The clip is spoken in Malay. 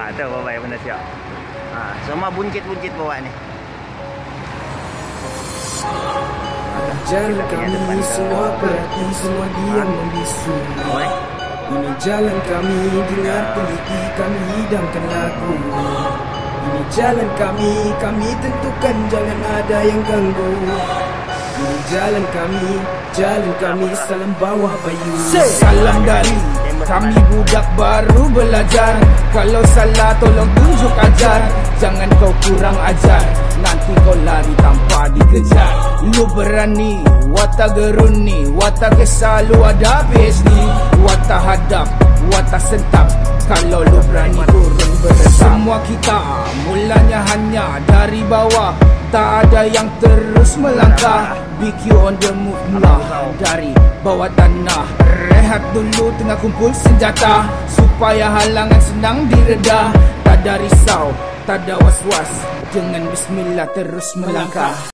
Tu bawa yang benda siap. Semua buncit-buncit bawa ni. Jalan kami semua perhati, semua diam membisu. Ini jalan kami, dengar teliti kami hidangkan lagu. Ini jalan kami tentukan jangan ada yang ganggu. Ini jalan kami, salam bawah bayu. Salam dari kami budak baru belajar. Kalau salah tolong tunjuk ajar. Jangan kau kurang ajar, nanti kau lari tanpa dikejar. Lu berani, wata geruni, wata kesal, lu ada ni. Wata hadap, wata sentap. Kalau lu berani turun berentak. Semua kita mulanya hanya dari bawah. Tak ada yang terus melangkah. BQ on the move lah, dari bawah tanah. Rehat dulu tengah kumpul senjata, supaya halangan senang direda. Tak ada risau, tak ada was-was, dengan bismillah terus melangkah.